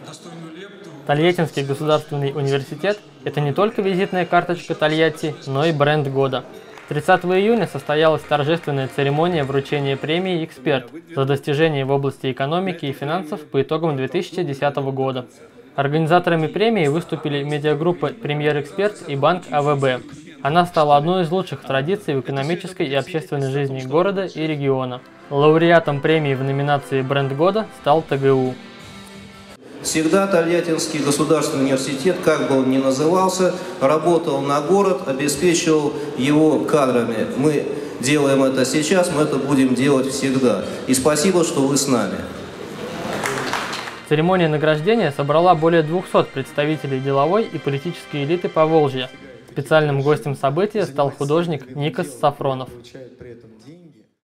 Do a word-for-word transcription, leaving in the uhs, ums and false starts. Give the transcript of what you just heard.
Тольяттинский государственный университет – это не только визитная карточка Тольятти, но и бренд года. тридцатого июня состоялась торжественная церемония вручения премии «Эксперт» за достижения в области экономики и финансов по итогам две тысячи десятого года. Организаторами премии выступили медиагруппа «Премьер-Эксперт» и банк А В Б. Она стала одной из лучших традиций в экономической и общественной жизни города и региона. Лауреатом премии в номинации «Бренд года» стал Т Г У. Всегда Тольяттинский государственный университет, как бы он ни назывался, работал на город, обеспечивал его кадрами. Мы делаем это сейчас, мы это будем делать всегда. И спасибо, что вы с нами. Церемония награждения собрала более двухсот представителей деловой и политической элиты Поволжья. Специальным гостем события стал художник Никос Сафронов.